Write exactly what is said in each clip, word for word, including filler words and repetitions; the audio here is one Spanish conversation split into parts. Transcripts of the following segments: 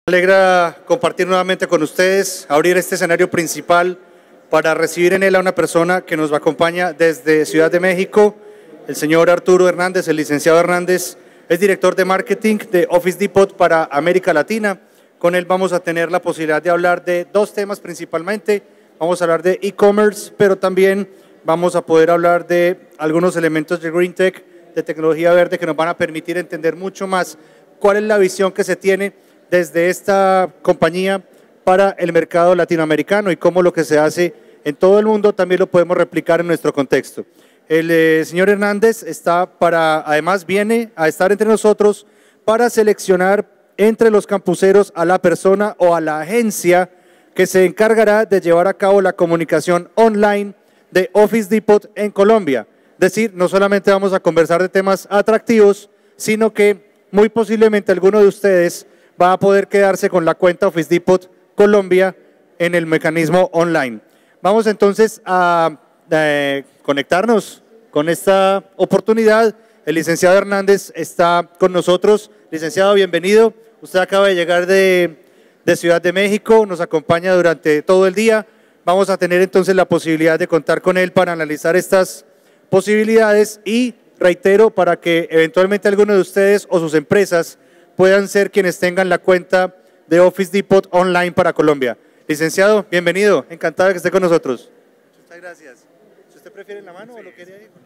Me alegra compartir nuevamente con ustedes, abrir este escenario principal para recibir en él a una persona que nos acompaña desde Ciudad de México, el señor Arturo Hernández. El licenciado Hernández es director de marketing de Office Depot para América Latina. Con él vamos a tener la posibilidad de hablar de dos temas principalmente. Vamos a hablar de e-commerce, pero también vamos a poder hablar de algunos elementos de Green Tech, de tecnología verde, que nos van a permitir entender mucho más cuál es la visión que se tiene desde esta compañía para el mercado latinoamericano y cómo lo que se hace en todo el mundo también lo podemos replicar en nuestro contexto. El eh, señor Hernández está para, además viene a estar entre nosotros para seleccionar entre los campuseros a la persona o a la agencia que se encargará de llevar a cabo la comunicación online de Office Depot en Colombia. Es decir, no solamente vamos a conversar de temas atractivos, sino que muy posiblemente alguno de ustedes va a poder quedarse con la cuenta Office Depot Colombia en el mecanismo online. Vamos entonces a eh, conectarnos con esta oportunidad. El licenciado Hernández está con nosotros. Licenciado, bienvenido. Usted acaba de llegar de, de Ciudad de México, nos acompaña durante todo el día. Vamos a tener entonces la posibilidad de contar con él para analizar estas posibilidades y reitero para que eventualmente alguno de ustedes o sus empresas puedan ser quienes tengan la cuenta de Office Depot online para Colombia. Licenciado, bienvenido, encantado de que esté con nosotros. Muchas gracias. ¿Si usted prefiere en la mano o lo quería ir?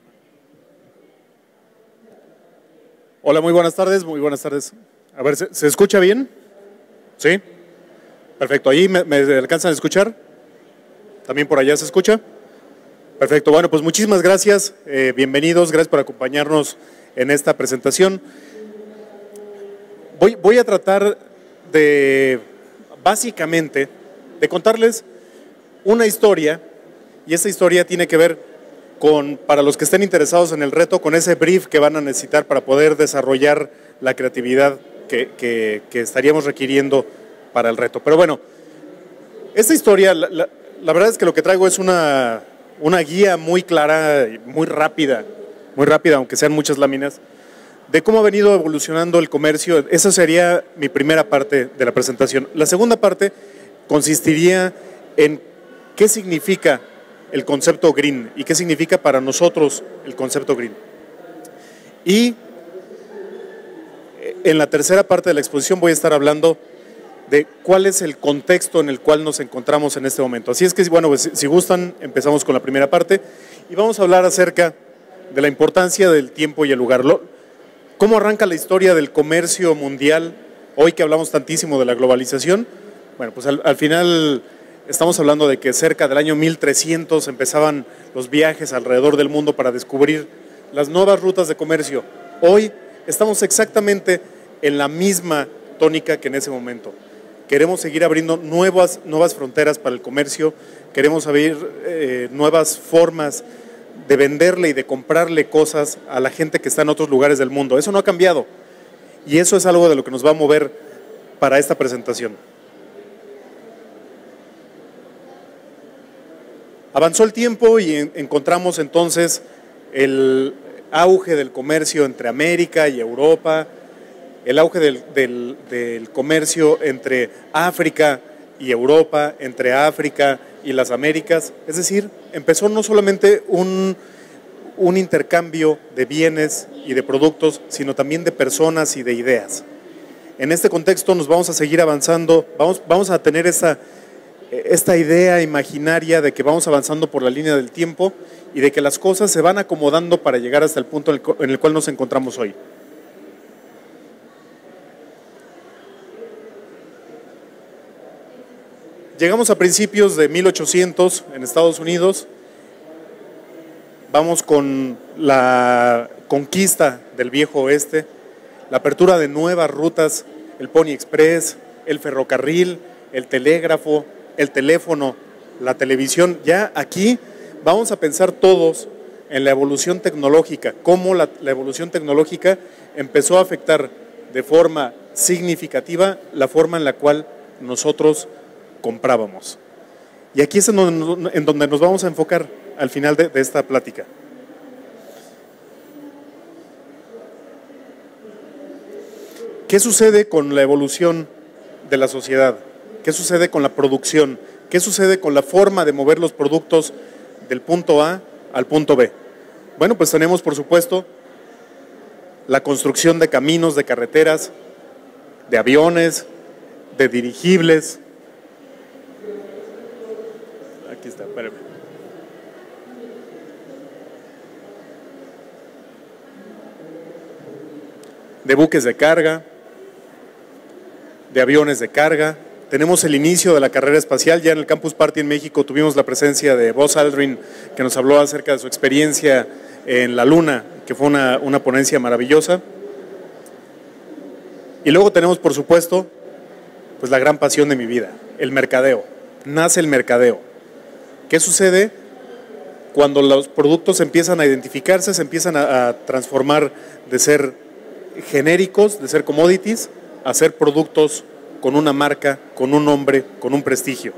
Hola, muy buenas tardes, muy buenas tardes. A ver, ¿se, ¿se escucha bien? ¿Sí? Perfecto, ¿ahí me, me alcanzan a escuchar? ¿También por allá se escucha? Perfecto, bueno, pues muchísimas gracias, eh, bienvenidos, gracias por acompañarnos en esta presentación. Voy, voy a tratar de, básicamente, de contarles una historia, y esta historia tiene que ver con, para los que estén interesados en el reto, con ese brief que van a necesitar para poder desarrollar la creatividad que, que, que estaríamos requiriendo para el reto. Pero bueno, esta historia, la, la, la verdad es que lo que traigo es una, una guía muy clara, muy rápida, muy rápida, aunque sean muchas láminas, de cómo ha venido evolucionando el comercio. Esa sería mi primera parte de la presentación. La segunda parte consistiría en qué significa el concepto green y qué significa para nosotros el concepto green. Y en la tercera parte de la exposición voy a estar hablando de cuál es el contexto en el cual nos encontramos en este momento. Así es que, bueno, pues, si gustan, empezamos con la primera parte y vamos a hablar acerca de la importancia del tiempo y el lugar. ¿Cómo arranca la historia del comercio mundial hoy que hablamos tantísimo de la globalización? Bueno, pues al, al final estamos hablando de que cerca del año mil trescientos empezaban los viajes alrededor del mundo para descubrir las nuevas rutas de comercio. Hoy estamos exactamente en la misma tónica que en ese momento. Queremos seguir abriendo nuevas, nuevas fronteras para el comercio, queremos abrir eh, nuevas formas de venderle y de comprarle cosas a la gente que está en otros lugares del mundo. Eso no ha cambiado y eso es algo de lo que nos va a mover para esta presentación. Avanzó el tiempo y en, encontramos entonces el auge del comercio entre América y Europa, el auge del, del, del comercio entre África y Europa, entre África y las Américas. Es decir, empezó no solamente un, un intercambio de bienes y de productos, sino también de personas y de ideas. En este contexto nos vamos a seguir avanzando, vamos, vamos a tener esa, esta idea imaginaria de que vamos avanzando por la línea del tiempo y de que las cosas se van acomodando para llegar hasta el punto en el, en el cual nos encontramos hoy. Llegamos a principios de mil ochocientos en Estados Unidos, vamos con la conquista del viejo oeste, la apertura de nuevas rutas, el Pony Express, el ferrocarril, el telégrafo, el teléfono, la televisión. Ya aquí vamos a pensar todos en la evolución tecnológica, cómo la, la evolución tecnológica empezó a afectar de forma significativa la forma en la cual nosotros comprábamos. Y aquí es en donde, en donde nos vamos a enfocar al final de, de esta plática. ¿Qué sucede con la evolución de la sociedad? ¿Qué sucede con la producción? ¿Qué sucede con la forma de mover los productos del punto A al punto B? Bueno, pues tenemos, por supuesto, la construcción de caminos, de carreteras, de aviones, de dirigibles. Aquí está, espérame. De buques de carga, de aviones de carga. Tenemos el inicio de la carrera espacial. Ya en el Campus Party en México tuvimos la presencia de Buzz Aldrin, que nos habló acerca de su experiencia en la Luna, que fue una, una ponencia maravillosa. Y luego tenemos, por supuesto, pues la gran pasión de mi vida, el mercadeo. Nace el mercadeo. ¿Qué sucede cuando los productos empiezan a identificarse, se empiezan a, a transformar de ser genéricos, de ser commodities, a ser productos con una marca, con un nombre, con un prestigio?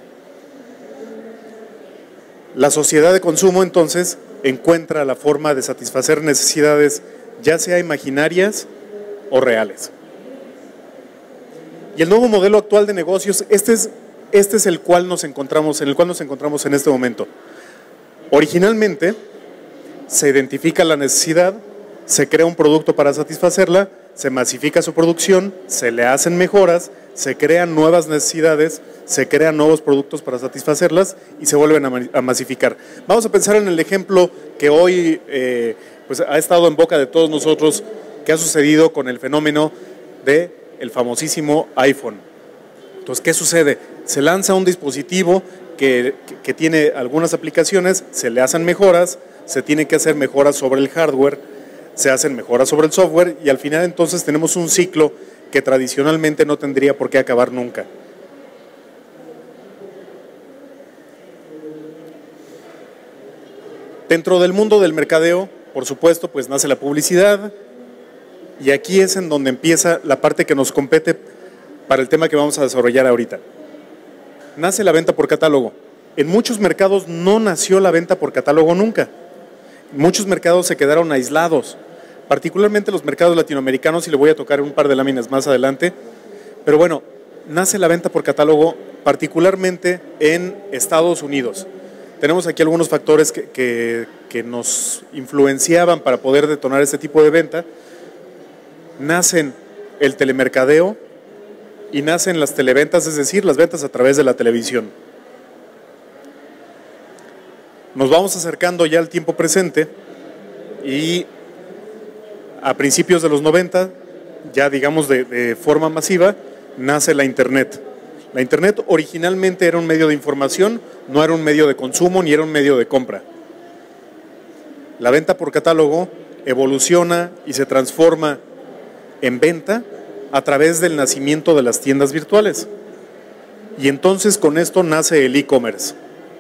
La sociedad de consumo, entonces, encuentra la forma de satisfacer necesidades, ya sea imaginarias o reales. Y el nuevo modelo actual de negocios, este es, este es el cual nos encontramos, en el cual nos encontramos en este momento. Originalmente, se identifica la necesidad, se crea un producto para satisfacerla, se masifica su producción, se le hacen mejoras, se crean nuevas necesidades, se crean nuevos productos para satisfacerlas y se vuelven a masificar. Vamos a pensar en el ejemplo que hoy eh, pues ha estado en boca de todos nosotros, que ha sucedido con el fenómeno del famosísimo iPhone. Entonces, ¿qué sucede? Se lanza un dispositivo que, que, que tiene algunas aplicaciones, se le hacen mejoras, se tienen que hacer mejoras sobre el hardware, se hacen mejoras sobre el software y al final entonces tenemos un ciclo que tradicionalmente no tendría por qué acabar nunca. Dentro del mundo del mercadeo, por supuesto, pues nace la publicidad y aquí es en donde empieza la parte que nos compete para el tema que vamos a desarrollar ahorita. Nace la venta por catálogo. En muchos mercados no nació la venta por catálogo nunca. Muchos mercados se quedaron aislados, particularmente los mercados latinoamericanos, y le voy a tocar un par de láminas más adelante, pero bueno, nace la venta por catálogo particularmente en Estados Unidos. Tenemos aquí algunos factores que, que, que nos influenciaban para poder detonar este tipo de venta. Nacen el telemercadeo y nacen las televentas, es decir, las ventas a través de la televisión. Nos vamos acercando ya al tiempo presente y a principios de los noventa, ya digamos de, de forma masiva, nace la Internet. La Internet originalmente era un medio de información, no era un medio de consumo ni era un medio de compra. La venta por catálogo evoluciona y se transforma en venta a través del nacimiento de las tiendas virtuales. Y entonces con esto nace el e-commerce.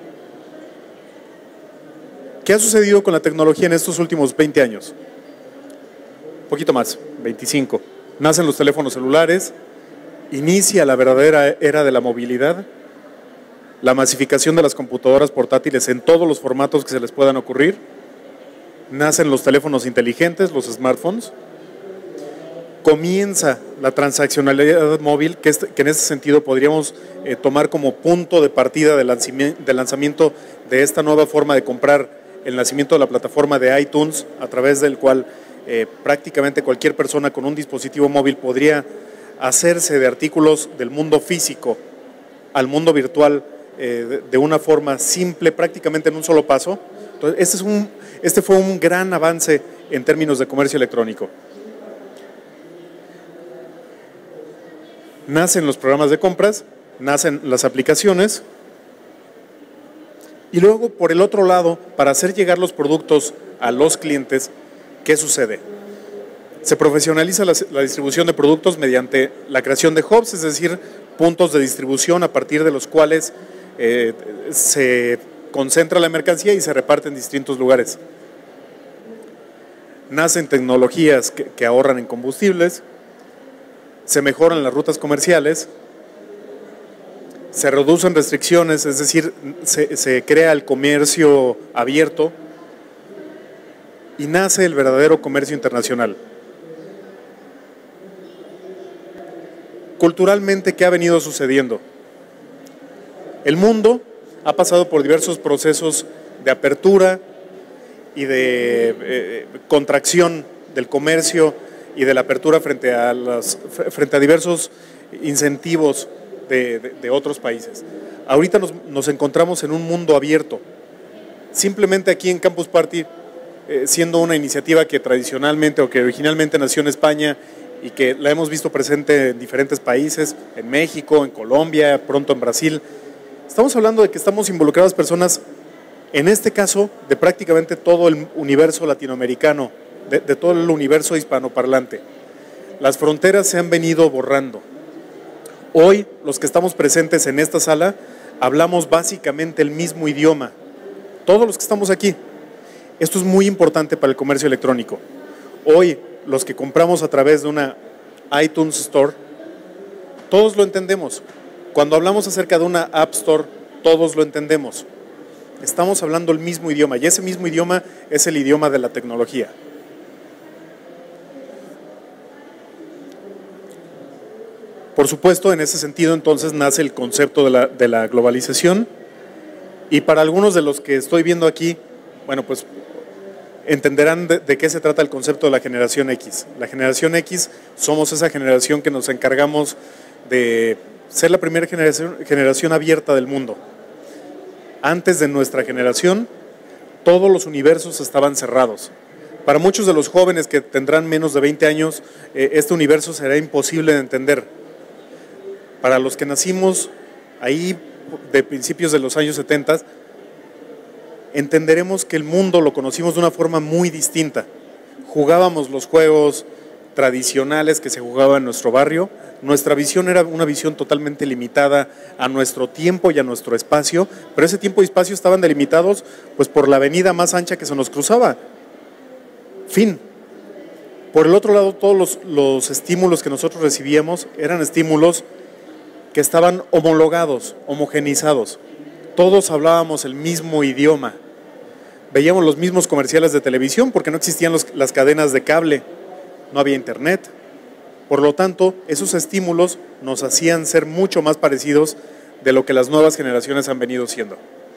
¿Qué ha sucedido con la tecnología en estos últimos veinte años? Un poquito más, veinticinco. Nacen los teléfonos celulares, inicia la verdadera era de la movilidad, la masificación de las computadoras portátiles en todos los formatos que se les puedan ocurrir, nacen los teléfonos inteligentes, los smartphones, comienza la transaccionalidad móvil, que, es, que en ese sentido podríamos eh, tomar como punto de partida del lanzamiento, del lanzamiento de esta nueva forma de comprar, el nacimiento de la plataforma de iTunes, a través del cual eh, prácticamente cualquier persona con un dispositivo móvil podría hacerse de artículos del mundo físico al mundo virtual eh, de, de una forma simple, prácticamente en un solo paso. Entonces, este, es un, este fue un gran avance en términos de comercio electrónico. Nacen los programas de compras, nacen las aplicaciones. Y luego, por el otro lado, para hacer llegar los productos a los clientes, ¿qué sucede? Se profesionaliza la, la distribución de productos mediante la creación de hubs, es decir, puntos de distribución a partir de los cuales eh, se concentra la mercancía y se reparte en distintos lugares. Nacen tecnologías que, que ahorran en combustibles, se mejoran las rutas comerciales, se reducen restricciones, es decir, se, se crea el comercio abierto y nace el verdadero comercio internacional. Culturalmente, ¿qué ha venido sucediendo? El mundo ha pasado por diversos procesos de apertura y de eh, contracción del comercio y de la apertura frente a, las, frente a diversos incentivos de, de, de otros países. Ahorita nos, nos encontramos en un mundo abierto. Simplemente aquí en Campus Party, eh, siendo una iniciativa que tradicionalmente o que originalmente nació en España y que la hemos visto presente en diferentes países, en México, en Colombia, pronto en Brasil, estamos hablando de que estamos involucradas personas, en este caso, de prácticamente todo el universo latinoamericano, de, de todo el universo hispanoparlante. Las fronteras se han venido borrando. Hoy, los que estamos presentes en esta sala, hablamos básicamente el mismo idioma. Todos los que estamos aquí. Esto es muy importante para el comercio electrónico. Hoy, los que compramos a través de una iTunes Store, todos lo entendemos. Cuando hablamos acerca de una App Store, todos lo entendemos. Estamos hablando el mismo idioma y ese mismo idioma es el idioma de la tecnología. Por supuesto, en ese sentido entonces nace el concepto de la, de la globalización y para algunos de los que estoy viendo aquí, bueno, pues entenderán de, de qué se trata el concepto de la generación X. La generación X somos esa generación que nos encargamos de ser la primera generación, generación abierta del mundo. Antes de nuestra generación, todos los universos estaban cerrados. Para muchos de los jóvenes que tendrán menos de veinte años, eh, este universo será imposible de entender. Para los que nacimos ahí de principios de los años setenta, entenderemos que el mundo lo conocimos de una forma muy distinta. Jugábamos los juegos tradicionales que se jugaban en nuestro barrio. Nuestra visión era una visión totalmente limitada a nuestro tiempo y a nuestro espacio, pero ese tiempo y espacio estaban delimitados pues, por la avenida más ancha que se nos cruzaba. Fin. Por el otro lado, todos los, los estímulos que nosotros recibíamos eran estímulos que estaban homologados, homogenizados. Todos hablábamos el mismo idioma. Veíamos los mismos comerciales de televisión porque no existían los, las cadenas de cable, no había internet. Por lo tanto, esos estímulos nos hacían ser mucho más parecidos de lo que las nuevas generaciones han venido siendo.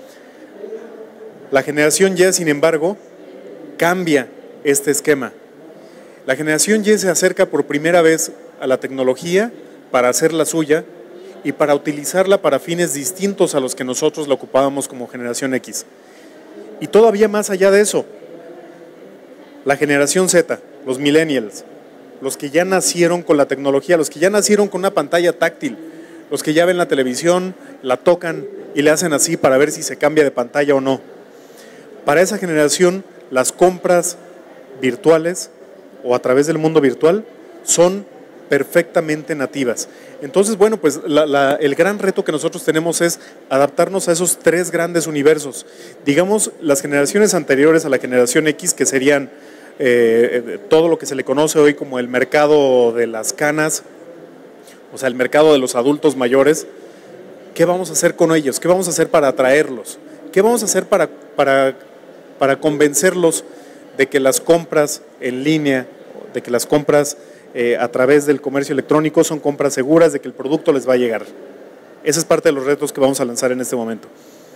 La generación Y, sin embargo, cambia este esquema. La generación Y se acerca por primera vez a la tecnología para hacer la suya y para utilizarla para fines distintos a los que nosotros la ocupábamos como generación X. Y todavía más allá de eso, la generación Z, los millennials, los que ya nacieron con la tecnología, los que ya nacieron con una pantalla táctil, los que ya ven la televisión, la tocan y le hacen así para ver si se cambia de pantalla o no. Para esa generación, las compras virtuales o a través del mundo virtual son perfectamente nativas. Entonces, bueno, pues la, la, el gran reto que nosotros tenemos es adaptarnos a esos tres grandes universos. Digamos, las generaciones anteriores a la generación X, que serían eh, todo lo que se le conoce hoy como el mercado de las canas, o sea, el mercado de los adultos mayores. ¿Qué vamos a hacer con ellos? ¿Qué vamos a hacer para atraerlos? ¿Qué vamos a hacer para, para, para convencerlos de que las compras en línea, de que las compras eh, a través del comercio electrónico son compras seguras, de que el producto les va a llegar? Ese es parte de los retos que vamos a lanzar en este momento.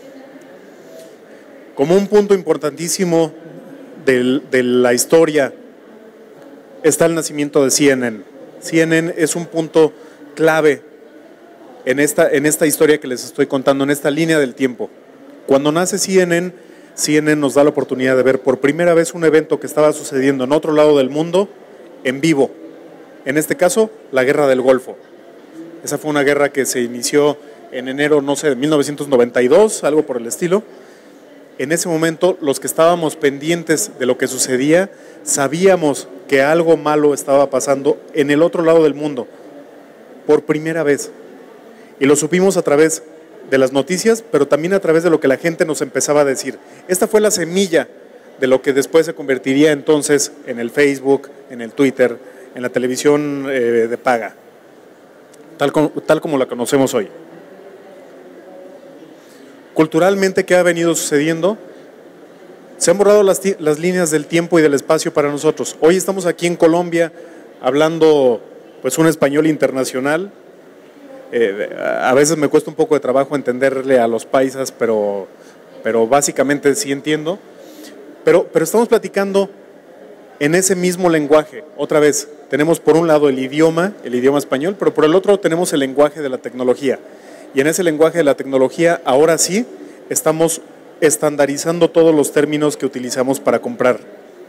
Como un punto importantísimo de, de la historia está el nacimiento de C N N. C N N es un punto clave en esta, en esta historia que les estoy contando, en esta línea del tiempo. Cuando nace C N N, C N N nos da la oportunidad de ver por primera vez un evento que estaba sucediendo en otro lado del mundo en vivo. En este caso, la Guerra del Golfo. Esa fue una guerra que se inició en enero, no sé, de mil novecientos noventa y dos, algo por el estilo. En ese momento, los que estábamos pendientes de lo que sucedía, sabíamos que algo malo estaba pasando en el otro lado del mundo, por primera vez. Y lo supimos a través de las noticias, pero también a través de lo que la gente nos empezaba a decir. Esta fue la semilla de lo que después se convertiría entonces en el Facebook, en el Twitter, en la televisión eh, de paga, tal como, tal como la conocemos hoy. Culturalmente, ¿qué ha venido sucediendo? Se han borrado las, las líneas del tiempo y del espacio para nosotros. Hoy estamos aquí en Colombia hablando pues un español internacional, Eh, a veces me cuesta un poco de trabajo entenderle a los paisas, pero, pero básicamente sí entiendo. Pero, pero estamos platicando en ese mismo lenguaje. Otra vez, tenemos por un lado el idioma, el idioma español, pero por el otro tenemos el lenguaje de la tecnología. Y en ese lenguaje de la tecnología, ahora sí, estamos estandarizando todos los términos que utilizamos para comprar.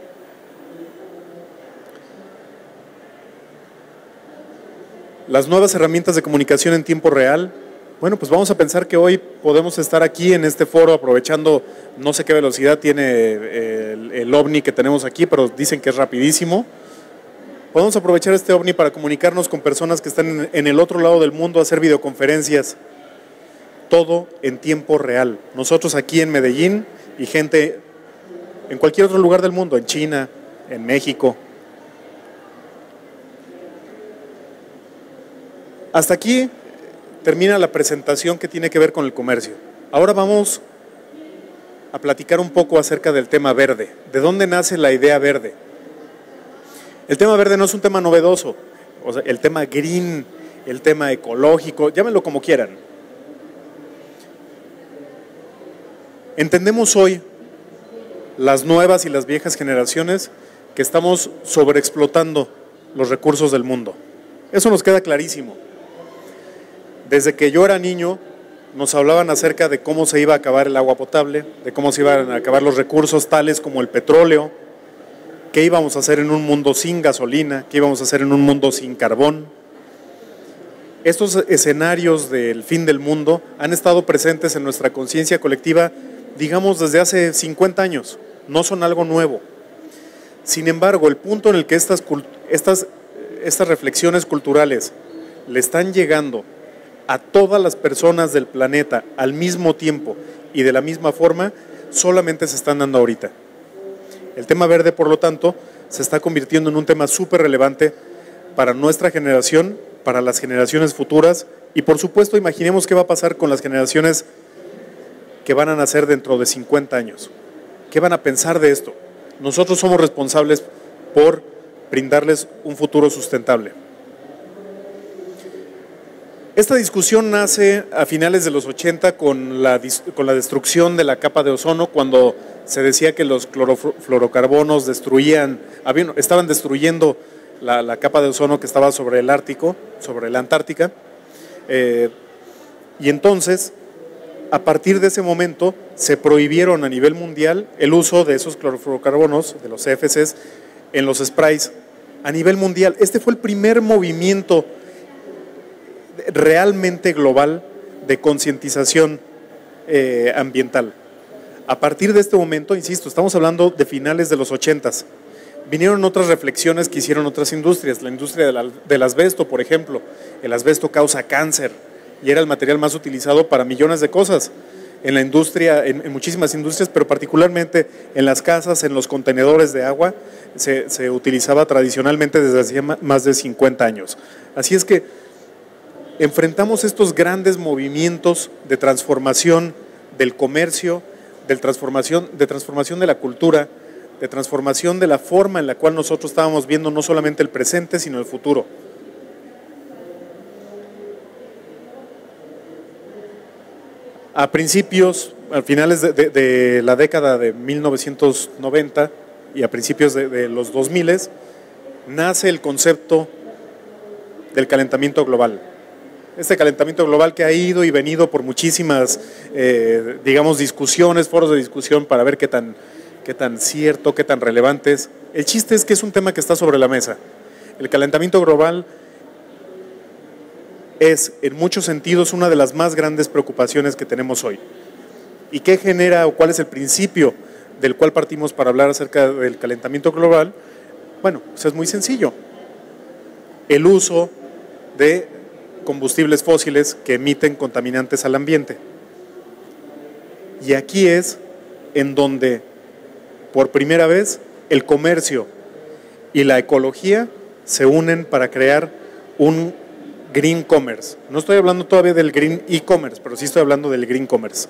Las nuevas herramientas de comunicación en tiempo real. Bueno, pues vamos a pensar que hoy podemos estar aquí en este foro aprovechando, no sé qué velocidad tiene el, el OVNI que tenemos aquí, pero dicen que es rapidísimo. Podemos aprovechar este OVNI para comunicarnos con personas que están en, en el otro lado del mundo, hacer videoconferencias, todo en tiempo real. Nosotros aquí en Medellín y gente en cualquier otro lugar del mundo, en China, en México. Hasta aquí termina la presentación que tiene que ver con el comercio. Ahora vamos a platicar un poco acerca del tema verde. ¿De dónde nace la idea verde? El tema verde no es un tema novedoso, o sea, el tema green, el tema ecológico, llámenlo como quieran. Entendemos hoy, las nuevas y las viejas generaciones, que estamos sobreexplotando los recursos del mundo. Eso nos queda clarísimo. Desde que yo era niño, nos hablaban acerca de cómo se iba a acabar el agua potable, de cómo se iban a acabar los recursos tales como el petróleo, qué íbamos a hacer en un mundo sin gasolina, qué íbamos a hacer en un mundo sin carbón. Estos escenarios del fin del mundo han estado presentes en nuestra conciencia colectiva, digamos, desde hace cincuenta años, no son algo nuevo. Sin embargo, el punto en el que estas, estas, estas reflexiones culturales le están llegando a todas las personas del planeta al mismo tiempo y de la misma forma, solamente se están dando ahorita. El tema verde, por lo tanto, se está convirtiendo en un tema súper relevante para nuestra generación, para las generaciones futuras y, por supuesto, imaginemos qué va a pasar con las generaciones que van a nacer dentro de cincuenta años. ¿Qué van a pensar de esto? Nosotros somos responsables por brindarles un futuro sustentable. Esta discusión nace a finales de los ochenta con la, con la destrucción de la capa de ozono, cuando se decía que los clorofluorocarbonos destruían, habían, estaban destruyendo la, la capa de ozono que estaba sobre el Ártico, sobre la Antártica. Eh, y entonces, a partir de ese momento, se prohibieron a nivel mundial el uso de esos clorofluorocarbonos, de los C F Cs, en los sprays a nivel mundial. Este fue el primer movimiento realmente global de concientización eh, ambiental. A partir de este momento, insisto, estamos hablando de finales de los ochentas, vinieron otras reflexiones que hicieron otras industrias, la industria del, del asbesto, por ejemplo. El asbesto causa cáncer y era el material más utilizado para millones de cosas en la industria, en, en muchísimas industrias, pero particularmente en las casas, en los contenedores de agua, se, se utilizaba tradicionalmente desde hacía más de cincuenta años. Así es que enfrentamos estos grandes movimientos de transformación del comercio, de transformación, de transformación de la cultura, de transformación de la forma en la cual nosotros estábamos viendo no solamente el presente, sino el futuro. A principios, a finales de, de, de la década de mil novecientos noventa y a principios de, de los dos mil, nace el concepto del calentamiento global. Este calentamiento global que ha ido y venido por muchísimas, eh, digamos, discusiones, foros de discusión para ver qué tan, qué tan cierto, qué tan relevante es. El chiste es que es un tema que está sobre la mesa. El calentamiento global es, en muchos sentidos, una de las más grandes preocupaciones que tenemos hoy. ¿Y qué genera o cuál es el principio del cual partimos para hablar acerca del calentamiento global? Bueno, pues es muy sencillo. El uso de combustibles fósiles que emiten contaminantes al ambiente. Y aquí es en donde, por primera vez, el comercio y la ecología se unen para crear un green commerce. No estoy hablando todavía del green e-commerce, pero sí estoy hablando del green commerce.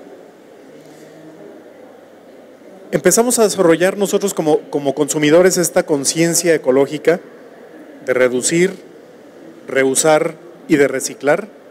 Empezamos a desarrollar nosotros como, como consumidores esta conciencia ecológica de reducir, reusar y de reciclar,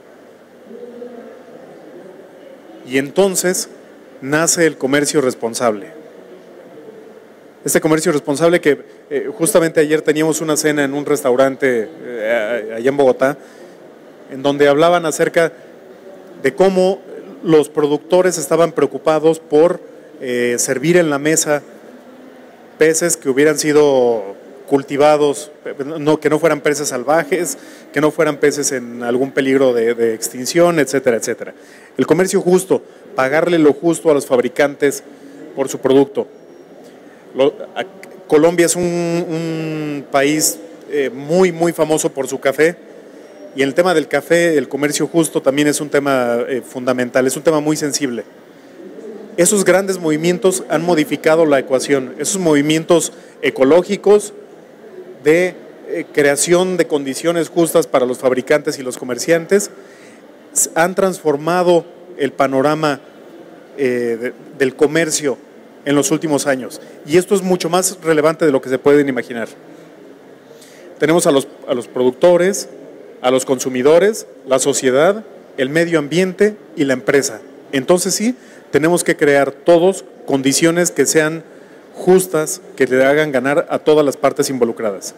Y entonces nace el comercio responsable. Este comercio responsable que eh, justamente ayer teníamos una cena en un restaurante eh, allá en Bogotá, en donde hablaban acerca de cómo los productores estaban preocupados por eh, servir en la mesa peces que hubieran sido cultivados, no, que no fueran peces salvajes, que no fueran peces en algún peligro de, de extinción, etcétera, etcétera. El comercio justo, pagarle lo justo a los fabricantes por su producto. Lo, a, Colombia es un, un país eh, muy, muy famoso por su café, y en el tema del café, el comercio justo también es un tema eh, fundamental, es un tema muy sensible. Esos grandes movimientos han modificado la ecuación, esos movimientos ecológicos de eh, creación de condiciones justas para los fabricantes y los comerciantes han transformado el panorama eh, de, del comercio en los últimos años, y esto es mucho más relevante de lo que se pueden imaginar. Tenemos a los, a los productores, a los consumidores, la sociedad, el medio ambiente y la empresa. Entonces sí, tenemos que crear todos condiciones que sean justas, que le hagan ganar a todas las partes involucradas.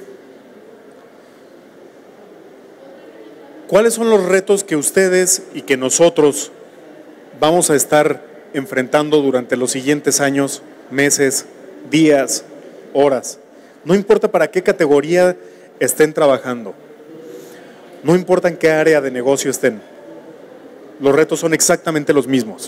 ¿Cuáles son los retos que ustedes y que nosotros vamos a estar enfrentando durante los siguientes años, meses, días, horas? No importa para qué categoría estén trabajando, no importa en qué área de negocio estén, los retos son exactamente los mismos.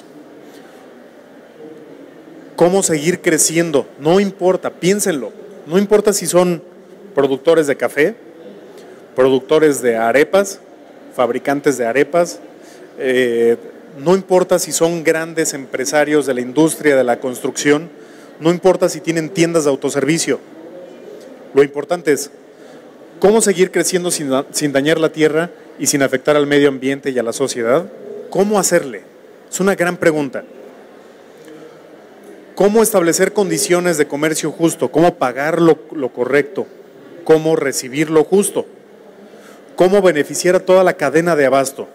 ¿Cómo seguir creciendo? No importa, piénsenlo, no importa si son productores de café, productores de arepas, fabricantes de arepas, eh, no importa si son grandes empresarios de la industria de la construcción, no importa si tienen tiendas de autoservicio. Lo importante es cómo seguir creciendo sin, sin dañar la tierra y sin afectar al medio ambiente y a la sociedad. ¿Cómo hacerle? Es una gran pregunta. ¿Cómo establecer condiciones de comercio justo? ¿Cómo pagar lo, lo correcto? ¿Cómo recibir lo justo? ¿Cómo beneficiar a toda la cadena de abasto?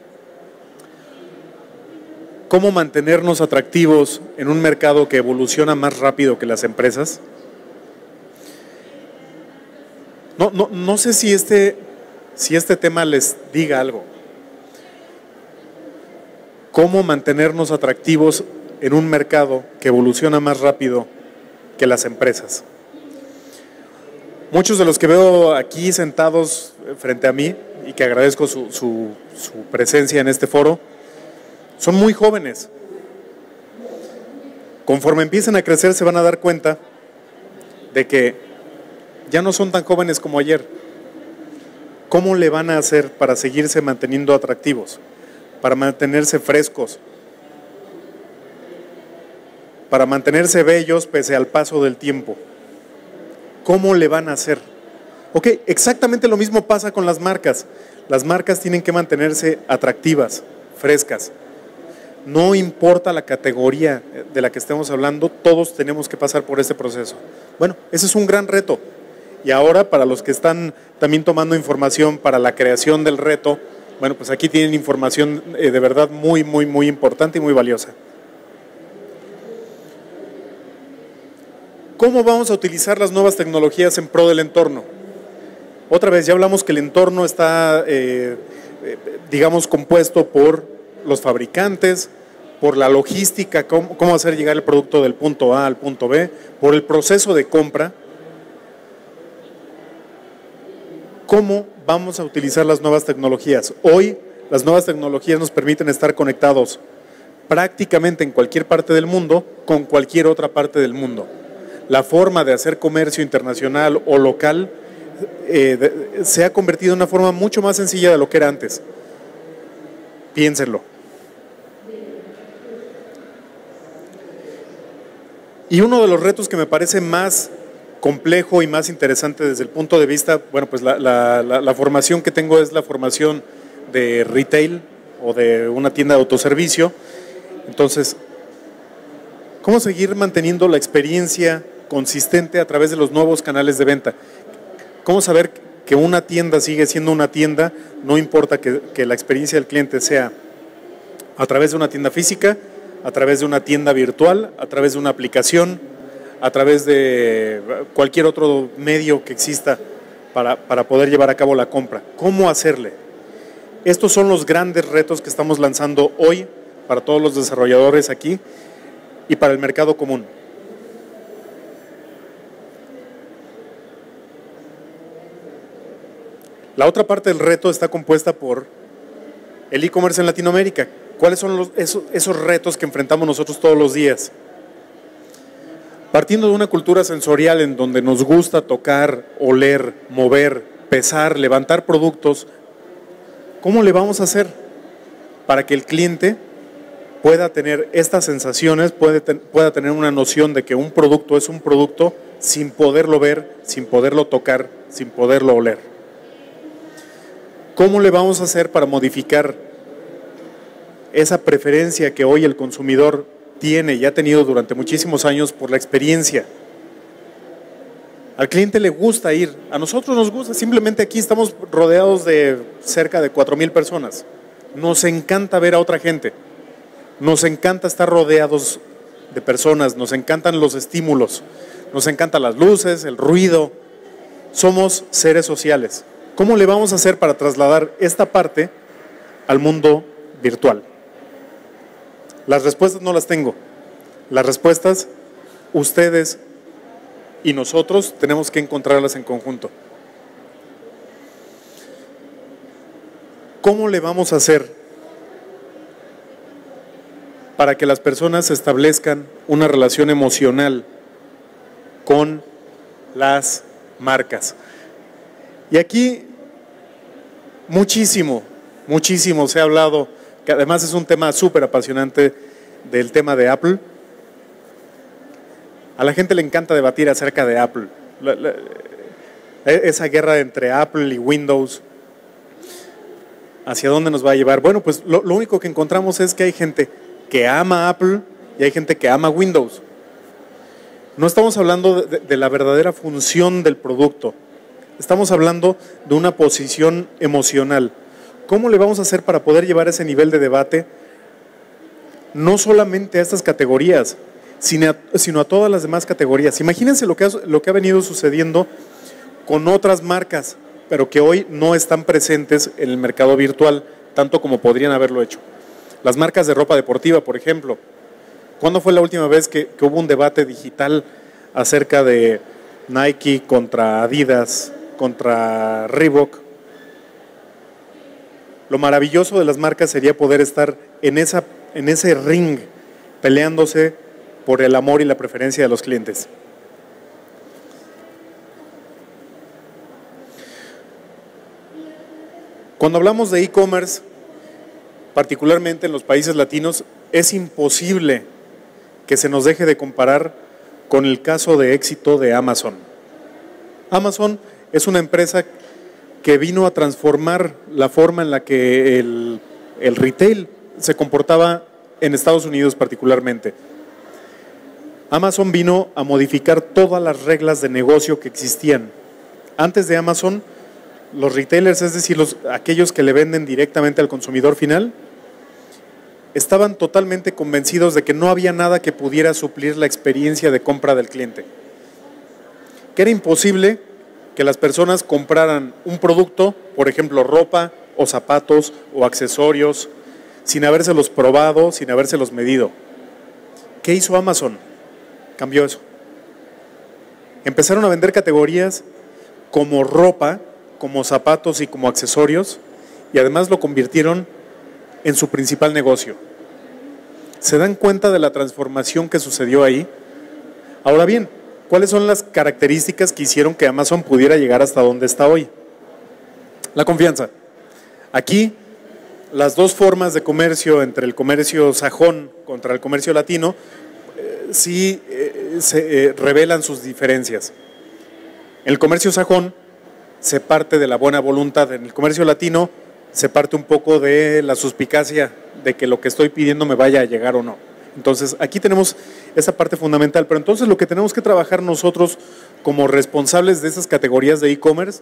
¿Cómo mantenernos atractivos en un mercado que evoluciona más rápido que las empresas? No, no, no sé si este, si este tema les diga algo. ¿Cómo mantenernos atractivos en un mercado que evoluciona más rápido que las empresas? Muchos de los que veo aquí sentados frente a mí, y que agradezco su, su, su presencia en este foro, son muy jóvenes. Conforme empiecen a crecer se van a dar cuenta de que ya no son tan jóvenes como ayer. ¿Cómo le van a hacer para seguirse manteniendo atractivos? Para mantenerse frescos, para mantenerse bellos pese al paso del tiempo. ¿Cómo le van a hacer? Ok, exactamente lo mismo pasa con las marcas. Las marcas tienen que mantenerse atractivas, frescas. No importa la categoría de la que estemos hablando, todos tenemos que pasar por este proceso. Bueno, ese es un gran reto. Y ahora, para los que están también tomando información para la creación del reto, bueno, pues aquí tienen información eh, de verdad muy, muy, muy importante y muy valiosa. ¿Cómo vamos a utilizar las nuevas tecnologías en pro del entorno? Otra vez, ya hablamos que el entorno está, eh, eh, digamos, compuesto por los fabricantes, por la logística, cómo, cómo hacer llegar el producto del punto A al punto B, por el proceso de compra. ¿Cómo vamos a utilizar las nuevas tecnologías? Hoy las nuevas tecnologías nos permiten estar conectados prácticamente en cualquier parte del mundo con cualquier otra parte del mundo. La forma de hacer comercio internacional o local eh, de, se ha convertido en una forma mucho más sencilla de lo que era antes. Piénsenlo. Y uno de los retos que me parece más complejo y más interesante desde el punto de vista, bueno, pues la, la, la, la formación que tengo es la formación de retail o de una tienda de autoservicio. Entonces, ¿cómo seguir manteniendo la experiencia consistente a través de los nuevos canales de venta? ¿Cómo saber que una tienda sigue siendo una tienda? No importa que, que la experiencia del cliente sea a través de una tienda física, a través de una tienda virtual, a través de una aplicación, a través de cualquier otro medio que exista para, para poder llevar a cabo la compra. ¿Cómo hacerle? Estos son los grandes retos que estamos lanzando hoy para todos los desarrolladores aquí y para el mercado común. La otra parte del reto está compuesta por el e-commerce en Latinoamérica. ¿Cuáles son los, esos, esos retos que enfrentamos nosotros todos los días? Partiendo de una cultura sensorial en donde nos gusta tocar, oler, mover, pesar, levantar productos, ¿cómo le vamos a hacer para que el cliente pueda tener estas sensaciones, puede ten, pueda tener una noción de que un producto es un producto sin poderlo ver, sin poderlo tocar, sin poderlo oler? ¿Cómo le vamos a hacer para modificar esa preferencia que hoy el consumidor tiene y ha tenido durante muchísimos años por la experiencia? Al cliente le gusta ir, a nosotros nos gusta, simplemente aquí estamos rodeados de cerca de cuatro mil personas. Nos encanta ver a otra gente, nos encanta estar rodeados de personas, nos encantan los estímulos, nos encantan las luces, el ruido, somos seres sociales. ¿Cómo le vamos a hacer para trasladar esta parte al mundo virtual? Las respuestas no las tengo. Las respuestas, ustedes y nosotros tenemos que encontrarlas en conjunto. ¿Cómo le vamos a hacer para que las personas establezcan una relación emocional con las marcas? Y aquí muchísimo, muchísimo se ha hablado, que además es un tema súper apasionante, del tema de Apple. A la gente le encanta debatir acerca de Apple, la, la, esa guerra entre Apple y Windows, ¿hacia dónde nos va a llevar? Bueno, pues lo, lo único que encontramos es que hay gente que ama Apple y hay gente que ama Windows. No estamos hablando de, de la verdadera función del producto, estamos hablando de una posición emocional. ¿Cómo le vamos a hacer para poder llevar ese nivel de debate no solamente a estas categorías, sino a, sino a todas las demás categorías? Imagínense lo que, ha, lo que ha venido sucediendo con otras marcas, pero que hoy no están presentes en el mercado virtual, tanto como podrían haberlo hecho. Las marcas de ropa deportiva, por ejemplo. ¿Cuándo fue la última vez que, que hubo un debate digital acerca de Nike contra Adidas, contra Reebok? Lo maravilloso de las marcas sería poder estar en, esa, en ese ring peleándose por el amor y la preferencia de los clientes. Cuando hablamos de e-commerce, particularmente en los países latinos, es imposible que se nos deje de comparar con el caso de éxito de Amazon. Amazon es una empresa que vino a transformar la forma en la que el, el retail se comportaba en Estados Unidos particularmente. Amazon vino a modificar todas las reglas de negocio que existían. Antes de Amazon, los retailers, es decir, los, aquellos que le venden directamente al consumidor final, estaban totalmente convencidos de que no había nada que pudiera suplir la experiencia de compra del cliente. Que era imposible que las personas compraran un producto, por ejemplo, ropa o zapatos o accesorios, sin habérselos probado, sin habérselos medido. ¿Qué hizo Amazon? Cambió eso. Empezaron a vender categorías como ropa, como zapatos y como accesorios, y además lo convirtieron en su principal negocio. ¿Se dan cuenta de la transformación que sucedió ahí? Ahora bien, ¿cuáles son las características que hicieron que Amazon pudiera llegar hasta donde está hoy? La confianza. Aquí, las dos formas de comercio, entre el comercio sajón contra el comercio latino, eh, sí eh, se eh, revelan sus diferencias. En el comercio sajón se parte de la buena voluntad, en el comercio latino se parte un poco de la suspicacia de que lo que estoy pidiendo me vaya a llegar o no. Entonces, aquí tenemos esa parte fundamental, pero entonces lo que tenemos que trabajar nosotros como responsables de esas categorías de e-commerce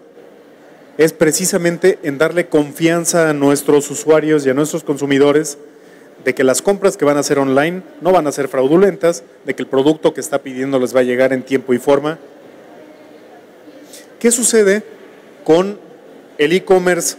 es precisamente en darle confianza a nuestros usuarios y a nuestros consumidores de que las compras que van a hacer online no van a ser fraudulentas, de que el producto que está pidiendo les va a llegar en tiempo y forma. ¿Qué sucede con el e-commerce?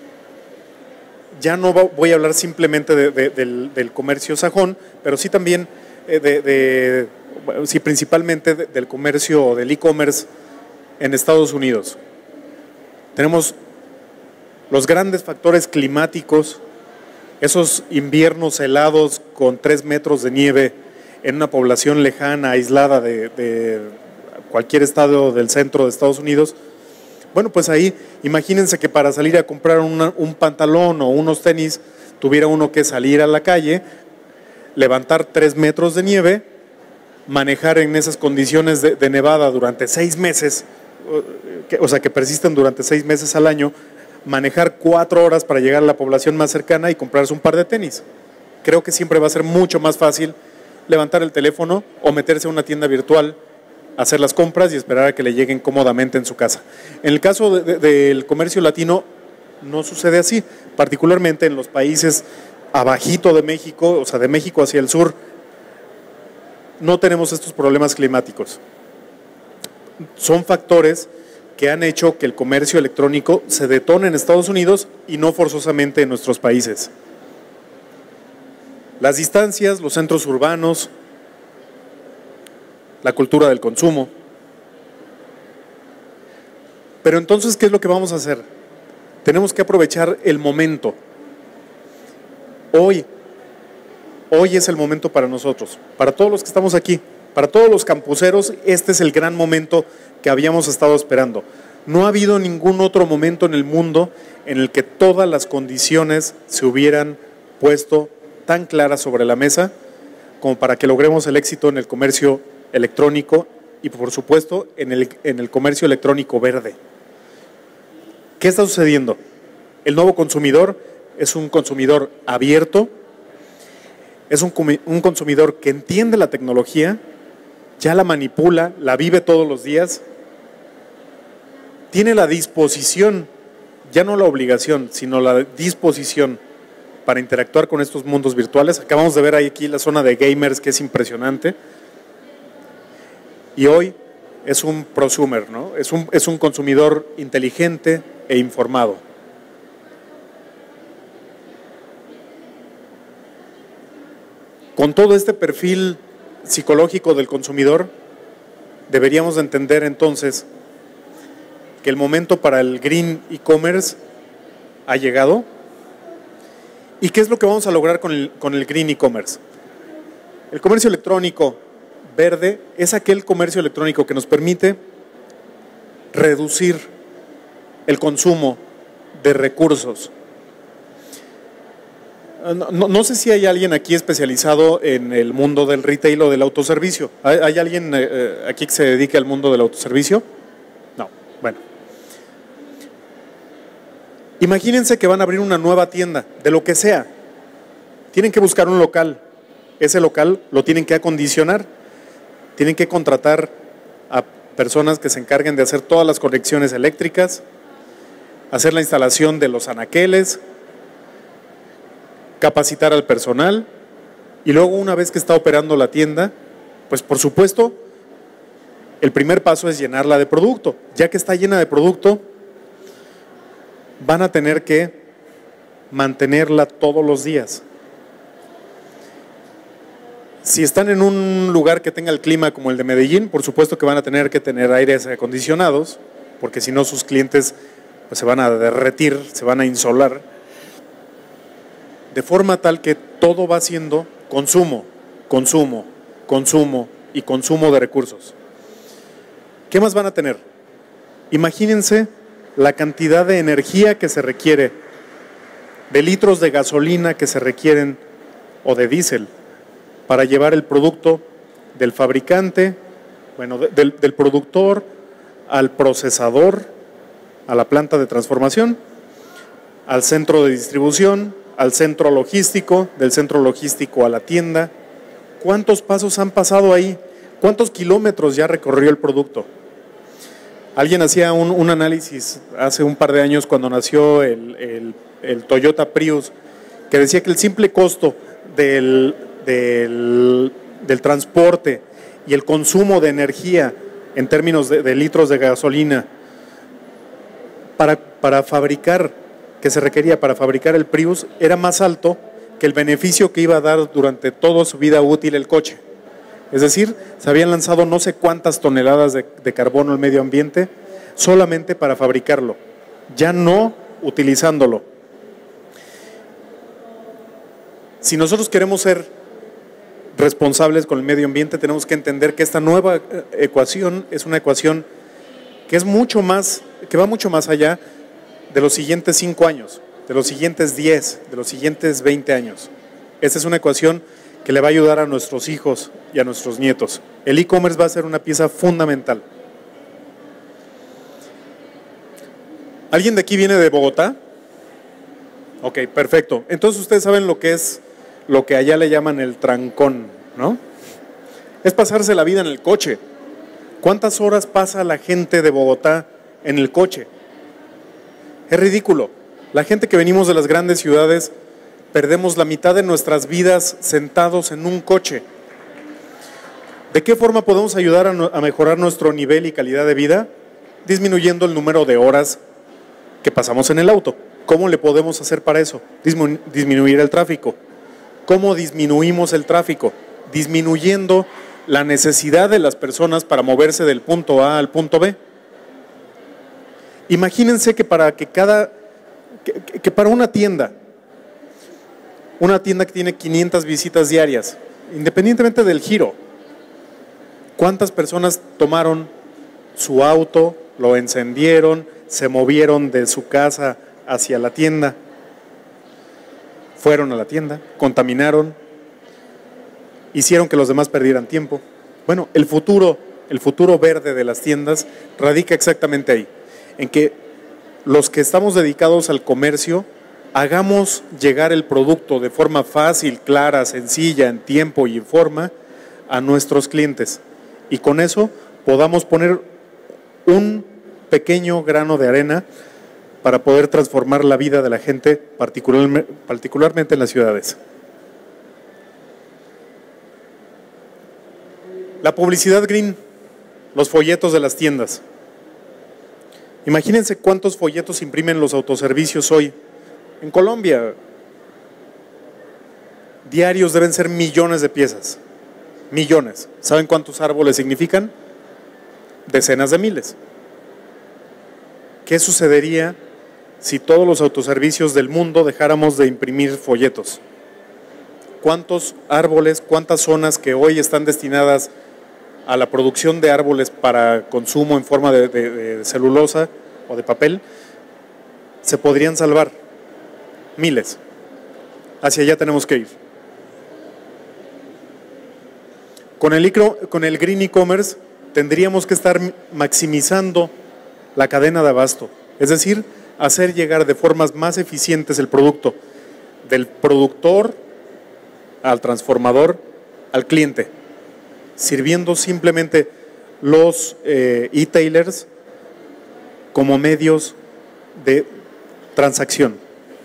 Ya no voy a hablar simplemente de, de, del, del comercio sajón, pero sí también de, de sí, principalmente de, del comercio, del e-commerce en Estados Unidos. Tenemos los grandes factores climáticos, esos inviernos helados con tres metros de nieve en una población lejana, aislada de, de cualquier estado del centro de Estados Unidos. Bueno, pues ahí, imagínense que para salir a comprar una, un pantalón o unos tenis, tuviera uno que salir a la calle, levantar tres metros de nieve, manejar en esas condiciones de, de nevada durante seis meses, o sea, que persisten durante seis meses al año, manejar cuatro horas para llegar a la población más cercana y comprarse un par de tenis. Creo que siempre va a ser mucho más fácil levantar el teléfono o meterse a una tienda virtual, hacer las compras y esperar a que le lleguen cómodamente en su casa. En el caso de, de, del comercio latino no sucede así, particularmente en los países abajito de México, o sea, de México hacia el sur, no tenemos estos problemas climáticos. Son factores que han hecho que el comercio electrónico se detone en Estados Unidos y no forzosamente en nuestros países. Las distancias, los centros urbanos, la cultura del consumo. Pero entonces, ¿qué es lo que vamos a hacer? Tenemos que aprovechar el momento. Hoy, hoy es el momento para nosotros, para todos los que estamos aquí, para todos los campuseros, este es el gran momento que habíamos estado esperando. No ha habido ningún otro momento en el mundo en el que todas las condiciones se hubieran puesto tan claras sobre la mesa como para que logremos el éxito en el comercio electrónico y, por supuesto, en el, en el comercio electrónico verde. ¿Qué está sucediendo? El nuevo consumidor es un consumidor abierto, es un, un consumidor que entiende la tecnología, ya la manipula, la vive todos los días, tiene la disposición, ya no la obligación, sino la disposición para interactuar con estos mundos virtuales. Acabamos de ver ahí aquí la zona de gamers, que es impresionante. Y hoy es un prosumer, ¿no? Es un, es un consumidor inteligente e informado. Con todo este perfil psicológico del consumidor, deberíamos de entender entonces que el momento para el green e-commerce ha llegado. ¿Y qué es lo que vamos a lograr con el, con el green e-commerce? El comercio electrónico verde es aquel comercio electrónico que nos permite reducir el consumo de recursos. No, no, no sé si hay alguien aquí especializado en el mundo del retail o del autoservicio. ¿Hay, hay alguien eh, aquí que se dedique al mundo del autoservicio? No, bueno. Imagínense que van a abrir una nueva tienda, de lo que sea. Tienen que buscar un local. Ese local lo tienen que acondicionar. Tienen que contratar a personas que se encarguen de hacer todas las conexiones eléctricas, hacer la instalación de los anaqueles, capacitar al personal y luego, una vez que está operando la tienda, pues por supuesto el primer paso es llenarla de producto. Ya que está llena de producto, van a tener que mantenerla todos los días. Si están en un lugar que tenga el clima como el de Medellín, por supuesto que van a tener que tener aires acondicionados, porque si no sus clientes pues, se van a derretir, se van a insolar, de forma tal que todo va siendo consumo, consumo, consumo y consumo de recursos. ¿Qué más van a tener? Imagínense la cantidad de energía que se requiere, de litros de gasolina que se requieren o de diésel para llevar el producto del fabricante, bueno, del, del productor al procesador, a la planta de transformación, al centro de distribución, al centro logístico, del centro logístico a la tienda. ¿Cuántos pasos han pasado ahí? ¿Cuántos kilómetros ya recorrió el producto? Alguien hacía un, un análisis hace un par de años cuando nació el, el, el Toyota Prius, que decía que el simple costo del, del, del transporte y el consumo de energía en términos de, de litros de gasolina para, para fabricar, que se requería para fabricar el Prius, era más alto que el beneficio que iba a dar durante toda su vida útil el coche. Es decir, se habían lanzado no sé cuántas toneladas de, de carbono al medio ambiente solamente para fabricarlo, ya no utilizándolo. Si nosotros queremos ser responsables con el medio ambiente, tenemos que entender que esta nueva ecuación es una ecuación que es mucho más, que va mucho más allá de los siguientes cinco años, de los siguientes diez, de los siguientes veinte años. Esta es una ecuación que le va a ayudar a nuestros hijos y a nuestros nietos. El e-commerce va a ser una pieza fundamental. ¿Alguien de aquí viene de Bogotá? Ok, perfecto. Entonces ustedes saben lo que es, lo que allá le llaman el trancón, ¿no? Es pasarse la vida en el coche. ¿Cuántas horas pasa la gente de Bogotá en el coche? Es ridículo. La gente que venimos de las grandes ciudades perdemos la mitad de nuestras vidas sentados en un coche. ¿De qué forma podemos ayudar a, no, a mejorar nuestro nivel y calidad de vida? Disminuyendo el número de horas que pasamos en el auto. ¿Cómo le podemos hacer para eso? Disminu- disminuir el tráfico. ¿Cómo disminuimos el tráfico? Disminuyendo la necesidad de las personas para moverse del punto A al punto B. Imagínense que para que cada, que, que para una tienda, una tienda que tiene quinientas visitas diarias, independientemente del giro, ¿cuántas personas tomaron su auto, lo encendieron, se movieron de su casa hacia la tienda, fueron a la tienda, contaminaron, hicieron que los demás perdieran tiempo? Bueno, el futuro, el futuro verde de las tiendas radica exactamente ahí, en que los que estamos dedicados al comercio hagamos llegar el producto de forma fácil, clara, sencilla, en tiempo y en forma a nuestros clientes, y con eso podamos poner un pequeño grano de arena para poder transformar la vida de la gente, particularmente en las ciudades. La publicidad green, los folletos de las tiendas. Imagínense cuántos folletos imprimen los autoservicios hoy. En Colombia, diarios deben ser millones de piezas, millones. ¿Saben cuántos árboles significan? Decenas de miles. ¿Qué sucedería si todos los autoservicios del mundo dejáramos de imprimir folletos? ¿Cuántos árboles, cuántas zonas que hoy están destinadas a la producción de árboles para consumo en forma de, de, de celulosa o de papel se podrían salvar? Miles. Hacia allá tenemos que ir. Con el, con el Green e-commerce tendríamos que estar maximizando la cadena de abasto, es decir, hacer llegar de formas más eficientes el producto del productor al transformador al cliente, sirviendo simplemente los eh, e-tailers como medios de transacción.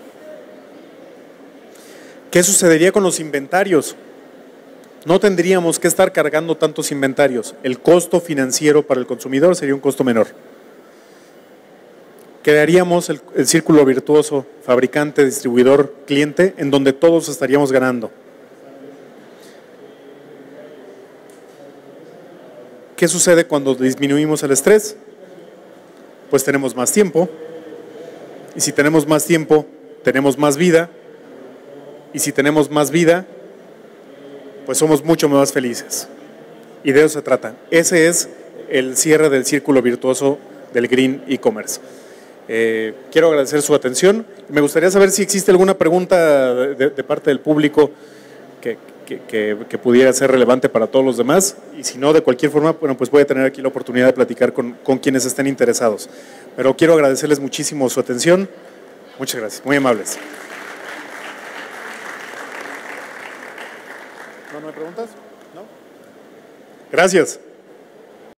¿Qué sucedería con los inventarios? No tendríamos que estar cargando tantos inventarios. El costo financiero para el consumidor sería un costo menor. Crearíamos el, el círculo virtuoso fabricante, distribuidor, cliente, en donde todos estaríamos ganando. ¿Qué sucede cuando disminuimos el estrés? Pues tenemos más tiempo, y si tenemos más tiempo, tenemos más vida, y si tenemos más vida, pues somos mucho más felices. Y de eso se trata. Ese es el cierre del círculo virtuoso del Green e-commerce. Eh, quiero agradecer su atención. Me gustaría saber si existe alguna pregunta de, de parte del público que, que, que, que pudiera ser relevante para todos los demás, y si no, de cualquier forma, bueno, pues voy a tener aquí la oportunidad de platicar con, con quienes estén interesados. Pero quiero agradecerles muchísimo su atención. Muchas gracias, muy amables. ¿No, no hay preguntas? ¿No? Gracias.